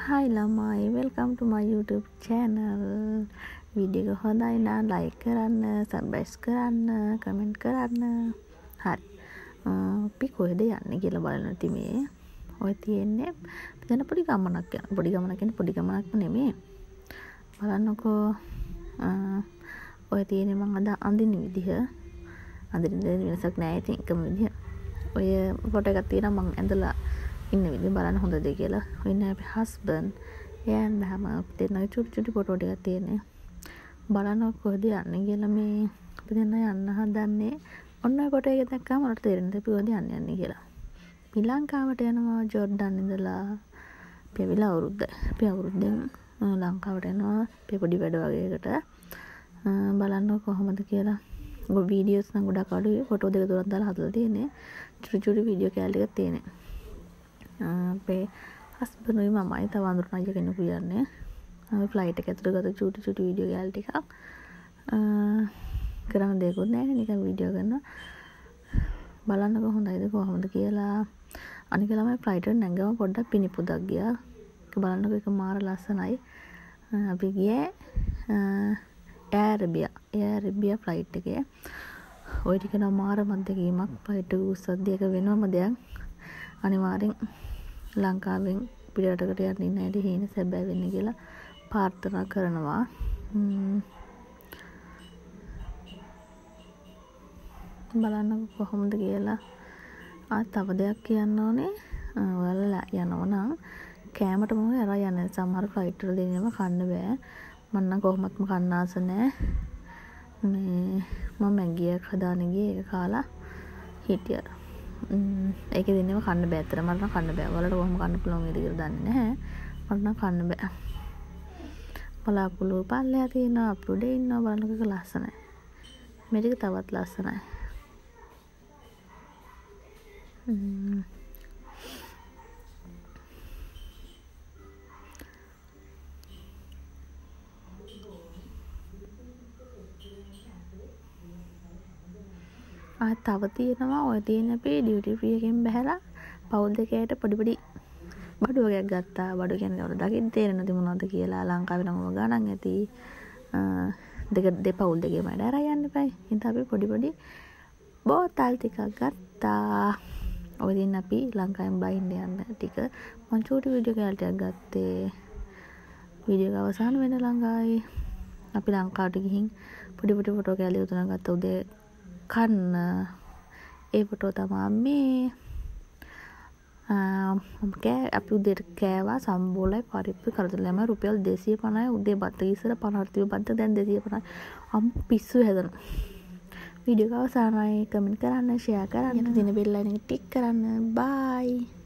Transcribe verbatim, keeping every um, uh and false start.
Hai lamai, welcome to my YouTube channel. Video එක හොඳයි නම් like කරන්න, subscribe කරන්න, comment කරන්න. හරි. අපි කොහෙද යන්නේ කියලා බලන්න තිමේ. ඔය තියෙන්නේ දැන් පොඩි ගමනක් යන. පොඩි ගමනක් කියන්නේ පොඩි ගමනක් නෙමෙයි. බලන්නකෝ ඔය තියෙන්නේ මම අද අඳින විදිහ. අඳින වෙනසක් නැහැ ඉතින් එකම විදිහ. ඔය ෆොටෝ එකක් තියෙනවා මම ඇඳලා ඉන්න විදිහ බලන්න හොඳද කියලා. ඔන්න අපේ හස්බන්ඩ් එයන් හැම දෙන්නගේ චුටි චුටි ෆොටෝ ටිකක් තියෙන්නේ. බලන්න කොහෙද යන්නේ කියලා මේ අපි දෙන්න යන්න හදන්නේ. ඔන්න ඔය ෆොටෝ එක දැක්කම මට තේරෙන්නේ අපි කොහෙද යන්නේ යන්නේ කියලා. ශ්‍රී ලංකාවට යනවා ජෝර්ඩන් ඉඳලා. අපි ඇවිල්ලා අවුරුද්ද. අපි අවුරුද්දෙන් ලංකාවට යනවා අපි පොඩි වැඩ වගේකට. බලන්න කොහොමද කියලා. ඔය වීඩියෝස් නම් ගොඩක් අඩුයි. ෆොටෝ දෙක තුනක් දාලා හදලා තියෙන්නේ. චුටි චුටි වීඩියෝ කැලේ ටිකක් තියෙන්නේ. අපේ හස්බන්ඩ්යි මමයි තව අඳුරන අය කෙනෙකු යන්නේ. අපි ෆ්ලයිට් එක ඇතුළේ ගත්ත චූටි චූටි වීඩියෝ ගෑල් ටිකක් කරන්න දෙයක්වත් නැහැ නිකන් වීඩියෝ කරනවා. බලන්නකො හොඳයිද කොහොමද කියලා. අනික ළමයි ෆ්ලයිට් එක නැංගම පොඩ්ඩක් පිනිපුදක් ගියා. ඒක බලන්නකො ඒක මාර ලස්සනයි. අපි ගියේ Air Arabia. Air Arabia flight එකේ. ওই ටික නම් මාර මැදගීමක් ෆ්ලයිට් එක උස්සද්දී ඒක වෙනවම දෙයක්. අනිවාර්යෙන් ලංකාවෙන් පිටරටකට යන්න ඉන්න ඇයි හේන සැබෑ වෙන්නේ කියලා ප්‍රාර්ථනා කරනවා. බලන්න කොහොමද කියලා. ආ තව දෙයක් කියන්න ඕනේ. ඔයාලා යනවා නම් කෑමට මොකද අරන් යන්නේ. සමහර ෆ්ලයිට් වල දෙන්නේම කන්න බෑ. මම නම් කොහොමත්ම කන්න ආස නැහැ. මේ මම මැගියක් හදාන ගියේ ඒක කාලා හිටියා. ඒක දෙන්නේම කන්න බෑ අතර මට නම් කන්න බෑ. ඔයාලට කොහොම කන්න පුළුවන් වේද කියලා දන්නේ නැහැ. මට නම් කන්න බෑ. බලාපොළොව පල්ලෙහා තියෙනවා අප්ලෝඩ් ඉන්නවා බලන්නක ලස්සනයි. මේ ටික තවත් ලස්සනයි. ම්ම් ආ තව තියෙනවා ඔය තියෙන අපේ ඩියුටි ෆ්‍රී එකෙන් බහැලා පවුල් දෙකේට පොඩි පොඩි බඩු වගේක් ගත්තා. බඩු කියන්නේ අපිට දකින්න තේරෙන්නේ නැති මොනවද කියලා. ලංකාවේ නම් ඔය ගණන් ඇති. දෙක දෙපවුල් දෙකේම ඇඩ යන්න එපා. ඉතින් අපි පොඩි පොඩි බෝතල් ටිකක් ගත්තා. ඔය දින අපි ලංකාවෙන් බයින්න යන්න ටික මම චූටි වීඩියෝ කැල් ටිකක් ගත්තේ. වීඩියෝ එක අවසන් වෙන ළඟයි. අපි ලංකාවට ගිහින් පොඩි පොඩි ෆොටෝ කැල් තුනක් ගත්තා උදේ කන්න. ඒ ෆොටෝ තමයි මේ කෑ අපි උදේට කෑවා සම්බෝලයි පරිප්පු කරදලම රුපියල් දෙසිය පනහයි උදේ බත් ඉස්සර පනහට තිබ්බ බත් දැන් දෙසිය පනහයි අම් පිස්සු හැදෙනවා. වීඩියෝ එක අවසానයි කමෙන්ට් කරන්න ෂෙයා කරන්න දින බෙල් අයිකන් ටික් කරන්න බයි.